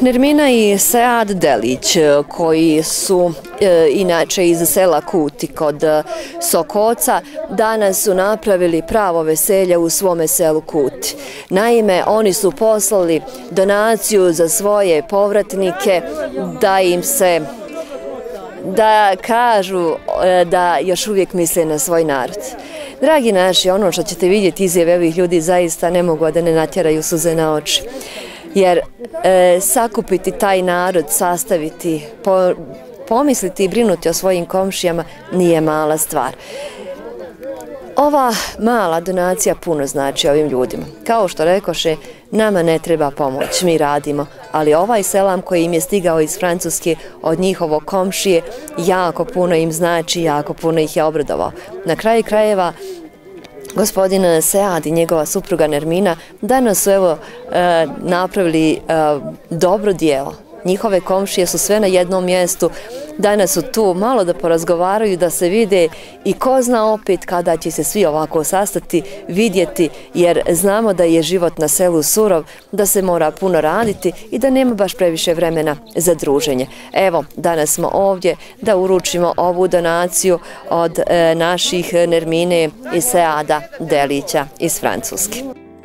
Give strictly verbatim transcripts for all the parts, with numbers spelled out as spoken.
Nermina i Sead Delić, koji su e, inače iz sela Kuti kod Sokoca, danas su napravili pravo veselje u svome selu Kuti. Naime, oni su poslali donaciju za svoje povratnike da im se, da kažu e, da još uvijek misle na svoj narod. Dragi naši, ono što ćete vidjeti izjave ovih ljudi zaista ne mogu da ne natjeraju suze na oči. Jer e, sakupiti taj narod, sastaviti, po, pomisliti i brinuti o svojim komšijama nije mala stvar. Ova mala donacija puno znači ovim ljudima. Kao što rekoše, nama ne treba pomoć, mi radimo, ali ovaj selam koji im je stigao iz Francuske od njihovog komšije jako puno im znači, jako puno ih je obradovao. Na kraju krajeva, gospodin Sead i njegova supruga Nermina danas su evo e, napravili e, dobro djelo. Njihove komšije su sve na jednom mjestu, danas su tu malo da porazgovaraju, da se vide i ko zna opet kada će se svi ovako sastati, vidjeti, jer znamo da je život na selu surov, da se mora puno raditi i da nema baš previše vremena za druženje. Evo, danas smo ovdje da uručimo ovu donaciju od e, naših Nermine i Seada Delića iz Francuske.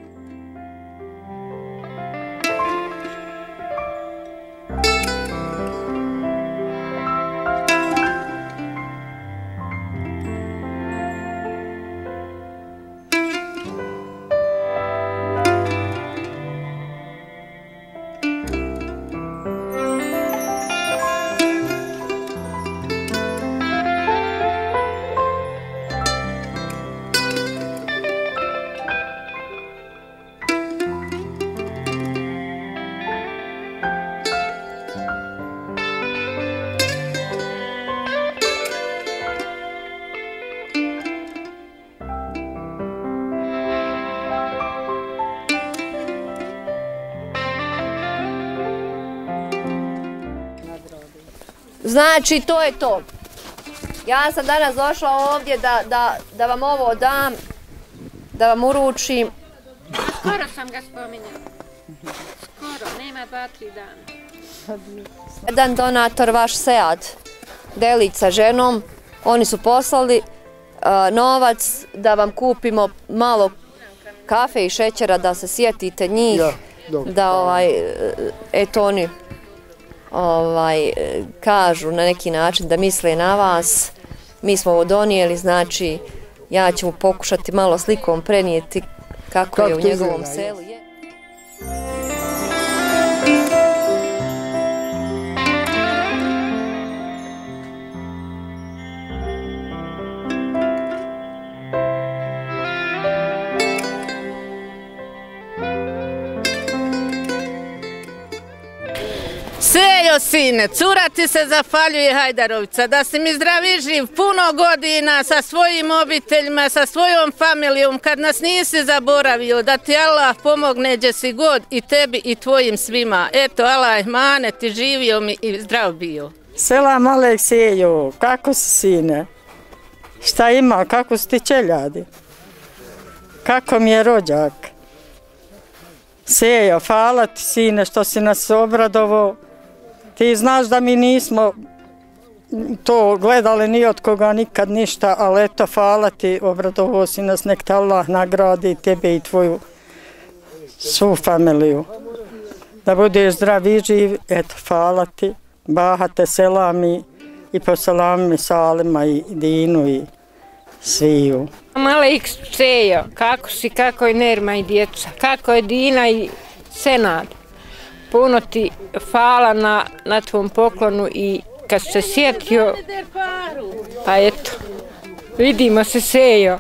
Znači, to je to. Ja sam danas došla ovdje da, da, da vam ovo dam, da vam uručim. Skoro sam ga spominjala. Skoro, nema dva, tri dana. Jedan donator, vaš Sead Delić sa ženom, oni su poslali uh, novac da vam kupimo malo kafe i šećera, da se sjetite njih, ja, da ovaj, eto oni ovaj, kažu na neki način da misle na vas. Mi smo ovo donijeli, znači ja ću mu pokušati malo slikom prenijeti kako, kako je u njegovom zna, selu. Je. Sejo, sine, cura ti se zapaljuje Hajdarovica, da si mi zdrav i živ puno godina sa svojim obiteljima, sa svojom familijom, kad nas nisi zaboravio, da ti Allah pomogne gdje si god i tebi i tvojim svima. Eto, Allah mane ti živio mi i zdrav bio. Selam alejk Sejo, kako si sine? Šta ima, kako si ti čeljadi? Kako mi je rođak? Sejo, hvala ti sine što si nas obradovao. Ti znaš da mi nismo to gledali ni od koga nikad ništa, ali eto, hvala ti, obradovao si nas, nek te Allah nagradi tebe i tvoju svu familiju. Da budeš zdrav i živ, eto, hvala ti, bahate selami i po selami Salima i Dinu i sviju. Alejk Sejo, kako si, kako je Nerma i djeca, kako je Dina i Senad. Puno ti hvala na, na tvom poklonu i kad se sjetio, pa eto, vidimo se Sejo.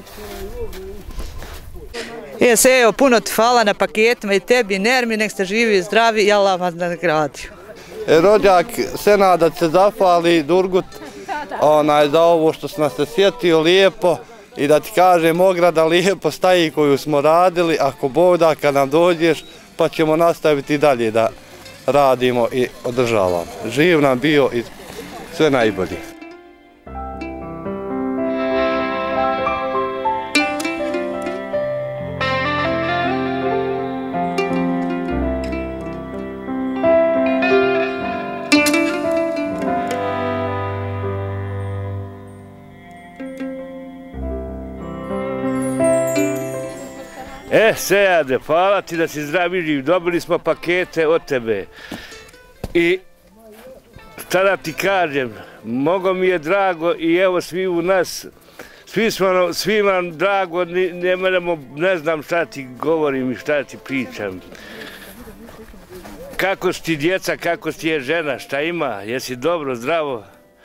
Je Sejo, puno ti hvala na paketima i tebi, Nermi, nek ste živi i zdravi i Allah vas nagradio. E, rođak Senada se zahvali Durgut onaj, za ovo što se nas se sjetio lijepo i da ti kažem, ograda lijepo staji koju smo radili, ako Bog da kad nam dođeš, pa ćemo nastaviti dalje da radimo i održavamo. Živ nam bio i sve najbolje. E, Sejade, hvala ti da si zdrav i živ. Dobili smo pakete od tebe. I šta da ti kažem, mnogo mi je drago i evo svi u nas, svi smo, svima drago, ne moramo, ne znam šta ti govorim i šta ti pričam. Kako si ti djeca, kako si ti je žena, šta ima, jesi dobro, zdravo?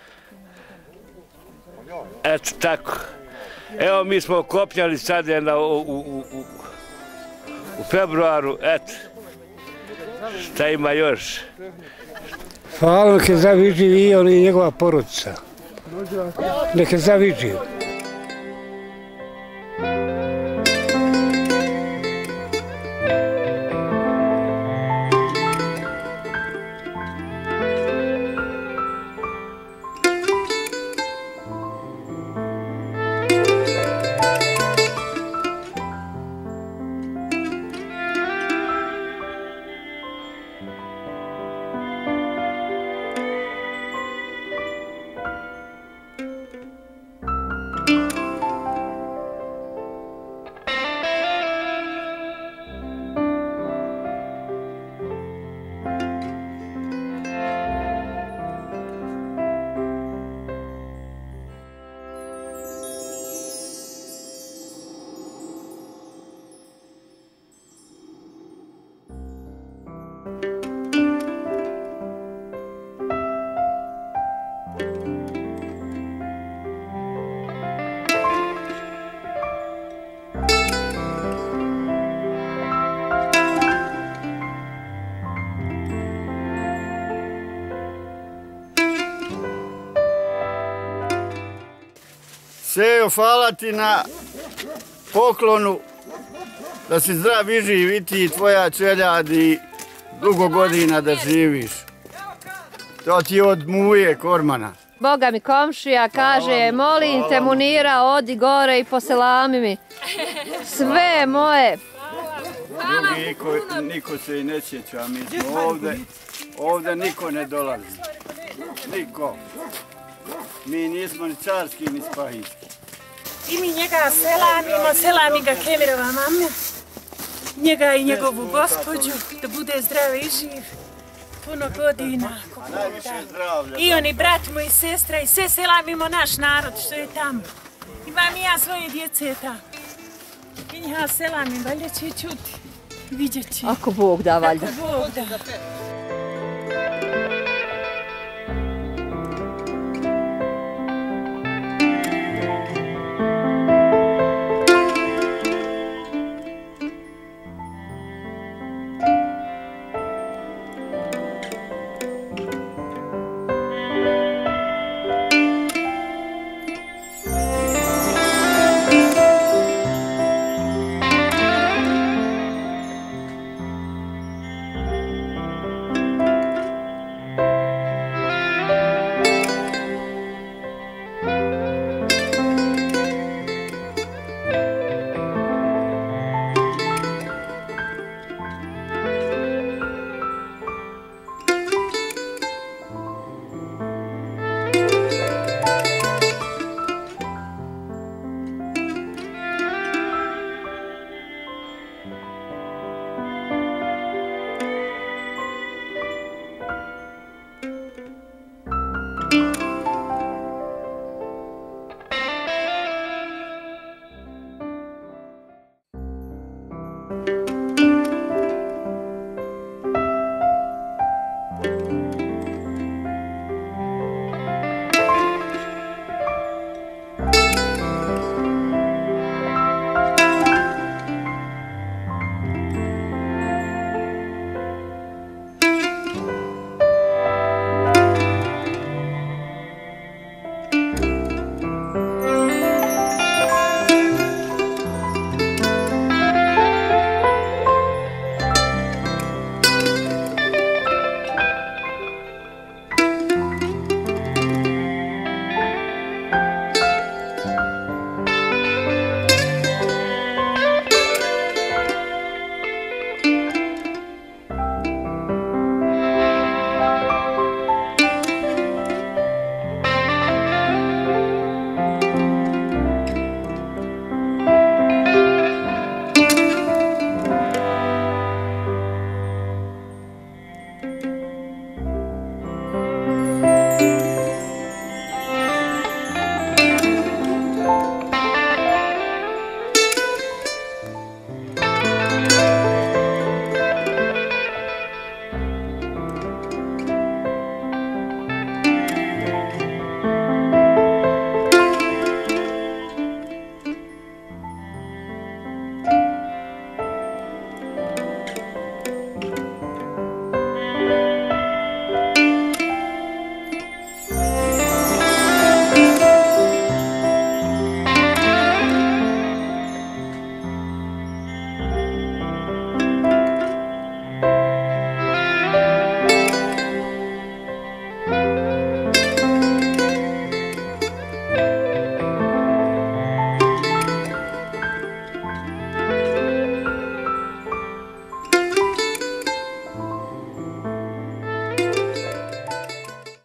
Eto tako. Evo mi smo kopnjali sad je na, u, u, u, u februaru, eto. Šta ima još? Hvala, neka zdravi živ i on i njegova porodica. Neka zdravi živ. Sejo, hvala ti na poklonu, da si zdrav i živ i ti i tvoja čeljad i dugo godina da živiš. To ti od muje Kormana. Boga mi komšija kaže, molim te Munira, odi gore i poselami mi. Sve moje. Drugi niko se i ne sjeća, mi smo ovdje, ovdje niko ne dolazi. Niko. Mi nismo ni carski, ni spahijski. I mi njega selamimo, selami ga Kemirova mama, njega i njegovu gospođu, da bude zdrav i živ, puno godina. I oni brat mu i sestra i sve selamimo naš narod što je tamo. Imam i ja svoje djece tamo. I njega selamim, valjda će čuti, vidjet će. Ako Bog da, valjda. Ako Bog da.